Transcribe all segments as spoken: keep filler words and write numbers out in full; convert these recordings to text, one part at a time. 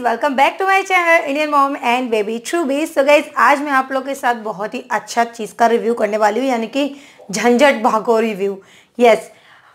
Welcome back to my channel Indian mom and baby ट्रू बीज। तो गाइज आज मैं आप लोग के साथ बहुत ही अच्छा चीज़ का रिव्यू करने वाली हूँ, यानी कि झंझट भागो रिव्यू। यस,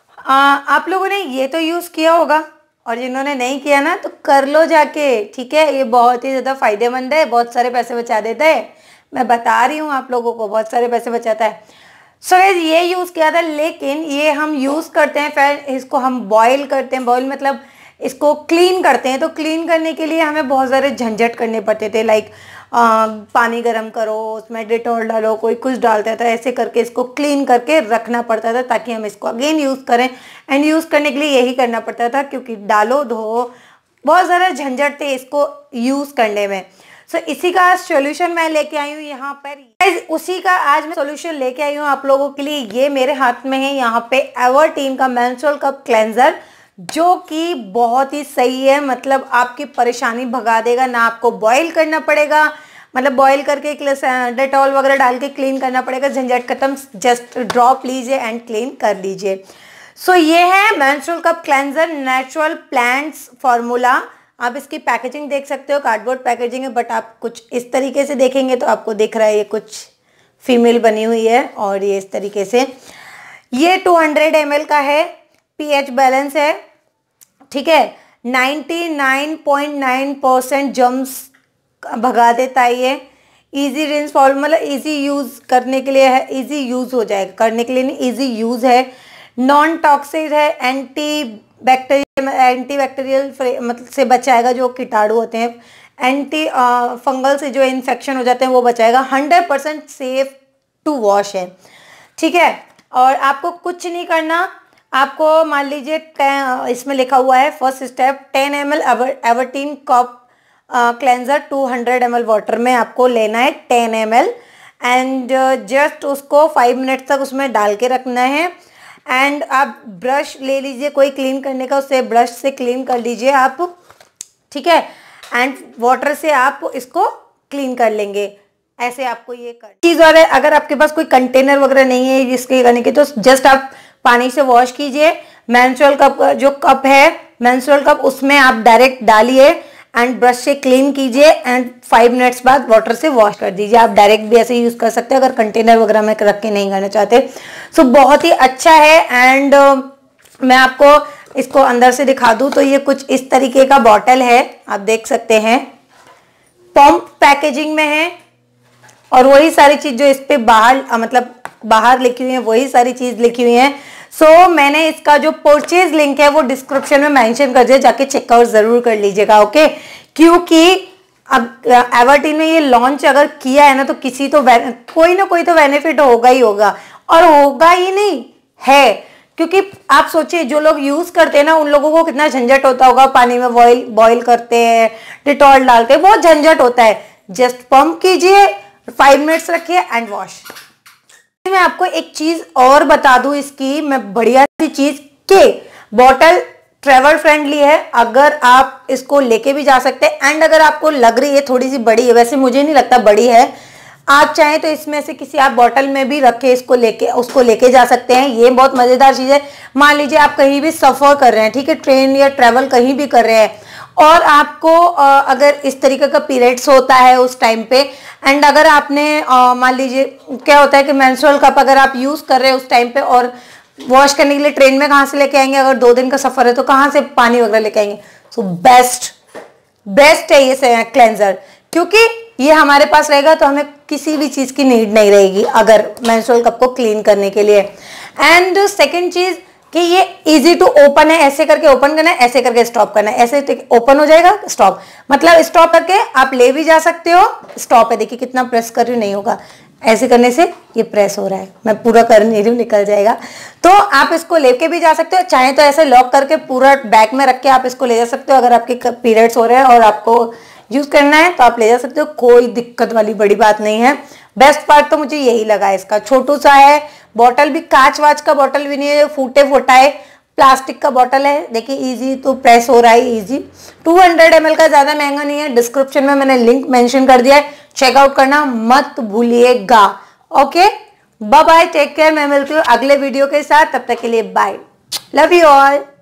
आप लोगों ने ये तो यूज़ किया होगा और जिन्होंने नहीं किया ना तो कर लो जाके, ठीक है। ये बहुत ही ज़्यादा फायदेमंद है, बहुत सारे पैसे बचा देता है। मैं बता रही हूँ आप लोगों को, बहुत सारे पैसे बचाता है। सो so, गाइज ये यूज़ किया था, लेकिन ये हम यूज़ करते हैं फिर इसको हम बॉयल करते हैं। बॉयल मतलब इसको क्लीन करते हैं। तो क्लीन करने के लिए हमें बहुत सारे झंझट करने पड़ते थे, लाइक पानी गर्म करो, उसमें डिटॉल डालो, कोई कुछ डालता था, ऐसे करके इसको क्लीन करके रखना पड़ता था ताकि हम इसको अगेन यूज़ करें। एंड यूज़ करने के लिए यही करना पड़ता था, क्योंकि डालो धो बहुत सारे झंझट थे इसको यूज़ करने में। सो so, इसी का सॉल्यूशन मैं लेके आई हूँ यहाँ पर। उसी का आज मैं सॉल्यूशन लेके आई हूँ आप लोगों के लिए। ये मेरे हाथ में है यहाँ पे एवरटीन का मेंस्ट्रुअल कप क्लेंजर, जो कि बहुत ही सही है। मतलब आपकी परेशानी भगा देगा, ना आपको बॉईल करना पड़ेगा, मतलब बॉईल करके डेटॉल वगैरह डाल के क्लीन करना पड़ेगा। झंझट खत्म, जस्ट ड्रॉप लीजिए एंड क्लीन कर लीजिए। सो so, ये है menstrual cup cleanser natural plants formula. आप इसकी पैकेजिंग देख सकते हो, कार्डबोर्ड पैकेजिंग है, बट आप कुछ इस तरीके से देखेंगे तो आपको दिख रहा है ये कुछ फीमेल बनी हुई है। और ये इस तरीके से, ये टू हंड्रेड एम एल का है, पीएच बैलेंस है, ठीक है। निन्यानवे पॉइंट नौ परसेंट जर्म्स भगा देता है ये। इजी रिंस फॉर्म, मतलब इजी यूज़ करने के लिए है, इजी यूज़ हो जाएगा, करने के लिए नहीं, इजी यूज़ है। नॉन टॉक्सिक है, एंटी बैक्टीरियल एंटी बैक्टीरियल मतलब से बचाएगा जो कीटाणु होते हैं, एंटी फंगल से जो इन्फेक्शन हो जाते हैं वो बचाएगा। Hundred percent safe to wash है, ठीक है। और आपको कुछ नहीं करना, आपको मान लीजिए इसमें लिखा हुआ है first step ten M L Everteen cup cleanser two hundred M L water में आपको लेना है ten M L, and just उसको फाइव मिनट तक उसमें डाल के रखना है। एंड आप ब्रश ले लीजिए कोई क्लीन करने का, उससे ब्रश से क्लीन कर लीजिए आप, ठीक है। एंड वाटर से आप इसको क्लीन कर लेंगे। ऐसे आपको ये कर चीज़। और अगर आपके पास कोई कंटेनर वगैरह नहीं है जिसके करने के, तो जस्ट आप पानी से वॉश कीजिए। मेंस्ट्रुअल कप जो कप है मेंस्ट्रुअल कप, उसमें आप डायरेक्ट डालिए एंड ब्रश से क्लीन कीजिए एंड फाइव मिनट्स बाद वाटर से वॉश कर दीजिए। आप डायरेक्ट भी ऐसे यूज़ कर सकते हैं अगर कंटेनर वगैरह में रख के नहीं करना चाहते। सो so, बहुत ही अच्छा है। एंड uh, मैं आपको इसको अंदर से दिखा दूँ तो ये कुछ इस तरीके का बॉटल है, आप देख सकते हैं। पंप पैकेजिंग में है और वही सारी चीज़ जो इस पे बाहर मतलब बाहर लिखी हुई है, वही सारी चीज़ लिखी हुई है। सो so, मैंने इसका जो परचेज लिंक है वो डिस्क्रिप्शन में मेंशन कर दिया, जाके चेकआउट ज़रूर कर लीजिएगा, ओके। क्योंकि अब एवरटीन में ये लॉन्च अगर किया है ना तो किसी तो कोई ना कोई तो बेनिफिट होगा ही होगा, और होगा ही नहीं है। क्योंकि आप सोचिए जो लोग यूज़ करते हैं ना उन लोगों को कितना झंझट होता होगा, पानी में बॉयल बॉयल करते हैं, डिटॉल डालते हैं, बहुत झंझट होता है। जस्ट पंप कीजिए, फाइव मिनट्स रखिए एंड वॉश। मैं आपको एक चीज और बता दूं इसकी, मैं बढ़िया सी चीज के बॉटल ट्रेवल फ्रेंडली है, अगर आप इसको लेके भी जा सकते हैं। एंड अगर आपको लग रही है थोड़ी सी बड़ी है, वैसे मुझे नहीं लगता बड़ी है, आप चाहें तो इसमें से किसी आप बॉटल में भी रख के इसको लेके उसको लेके जा सकते हैं। ये बहुत मजेदार चीज है। मान लीजिए आप कहीं भी सफर कर रहे हैं, ठीक है, ट्रेन या ट्रेवल कहीं भी कर रहे हैं, और आपको अगर इस तरीके का पीरियड्स होता है उस टाइम पे, एंड अगर आपने मान लीजिए क्या होता है कि मेंस्ट्रुअल कप अगर आप यूज़ कर रहे हैं उस टाइम पे, और वॉश करने के लिए ट्रेन में कहाँ से लेके आएंगे, अगर दो दिन का सफ़र है तो कहाँ से पानी वगैरह लेके आएंगे। सो बेस्ट बेस्ट है ये क्लेंजर, क्योंकि ये हमारे पास रहेगा तो हमें किसी भी चीज़ की नीड नहीं रहेगी अगर मेंस्ट्रुअल कप को क्लीन करने के लिए। एंड सेकेंड चीज़ कि ये इजी टू ओपन है, ऐसे करके ओपन करना है, ऐसे करके स्टॉप करना है, ऐसे ओपन हो जाएगा, स्टॉप, मतलब स्टॉप करके आप ले भी जा सकते हो। स्टॉप है, देखिए कितना प्रेस कर रही हूँ, नहीं होगा, ऐसे करने से ये प्रेस हो रहा है, मैं पूरा कर नहीं रही हूँ, निकल जाएगा। तो आप इसको लेके भी जा सकते हो, चाहे तो ऐसे लॉक करके पूरा बैग में रख के आप इसको ले जा सकते हो। अगर आपके पीरियड्स हो रहे हैं और आपको यूज़ करना है तो आप ले जा सकते हो, कोई दिक्कत वाली बड़ी बात नहीं है। बेस्ट पार्ट तो मुझे यही लगा, इसका छोटू सा है, बॉटल भी कांच वाच का बॉटल भी नहीं है, फूटे फुटाए प्लास्टिक का बॉटल है। देखिए इजी तो प्रेस हो रहा है, easy. Two hundred M L का, ज़्यादा महंगा नहीं है। डिस्क्रिप्शन में मैंने लिंक मेंशन कर दिया है, चेकआउट करना मत भूलिएगा, okay. Bye bye, take care. मैं मिलती हूँ अगले वीडियो के साथ, तब तक के लिए बाय, लव यू ऑल।